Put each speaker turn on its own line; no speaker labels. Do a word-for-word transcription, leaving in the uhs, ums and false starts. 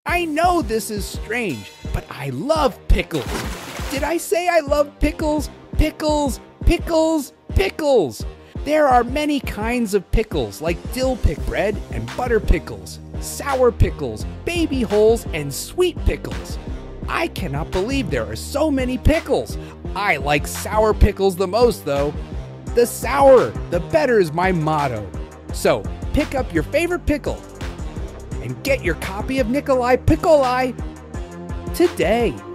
I know this is strange, but I love pickles. Did I say I love pickles? Pickles, pickles, pickles. There are many kinds of pickles like dill pick bread and butter pickles, sour pickles, baby holes, and sweet pickles. I cannot believe there are so many pickles. I like sour pickles the most though. The sourer, the better is my motto. So pick up your favorite pickle and get your copy of Nicoli Picoli today.